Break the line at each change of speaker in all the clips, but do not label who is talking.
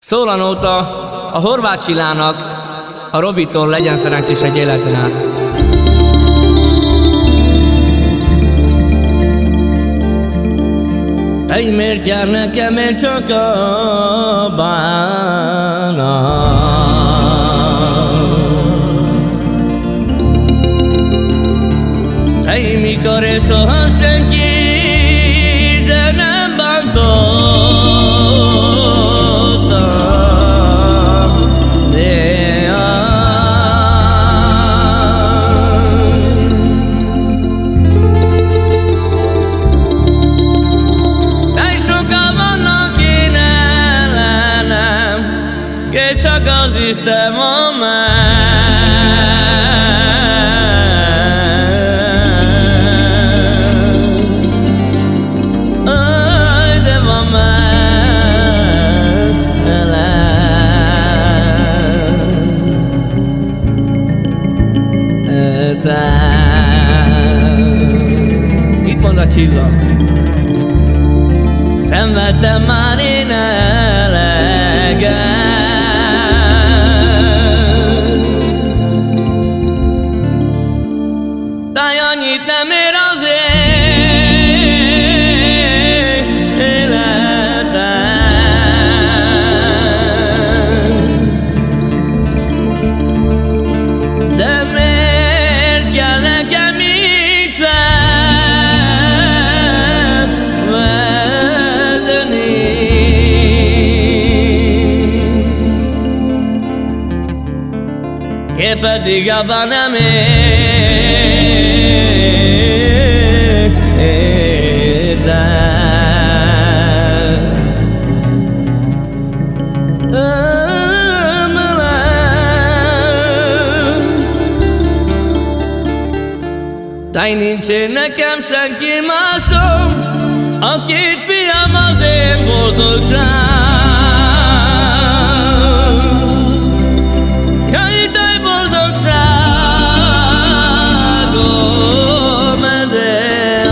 Szólanóta a Horváth Csillának, a Robitól legyen szerencsés egy életen át. Egy miért jár nekem én csak a bánat? Egy mikor és soha senki, de nem bántottam. Csak az Isten van de van Itt mond a Csilla. Szenvedtem már én eleget, annyit nem ér az életem. De miért kell nekem így szenvedni? Ki pedig abban nem Táj nincs én nekem senki másom, a két fiam az én boldogság. Jaj, de boldogságom, de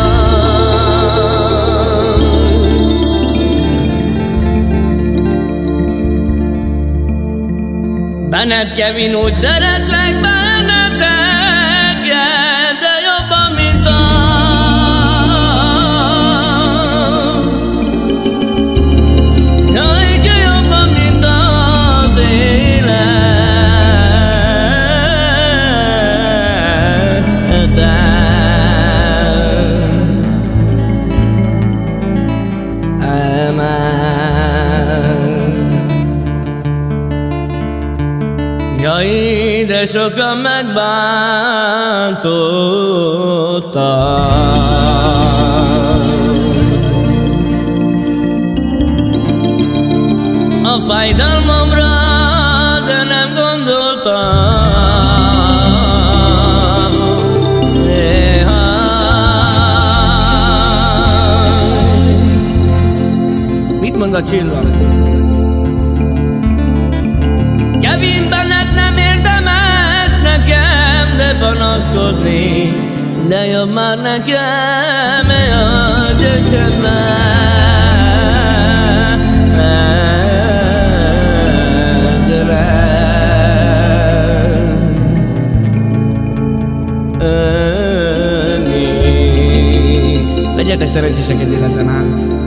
benned, Kevin, úgy szeretlek benneteket, de jobban, mint jaj, de jobban, mint az életem. Jaj, de sokan megbántottak, a fájdalmamra, de nem gondoltam. Mit mond a Csilla? Kevin, benned nem érdemes nekem, de panaszkodni, de jobb már nekem, a gyöcsödben. Legyetek szerencsések egy életen át.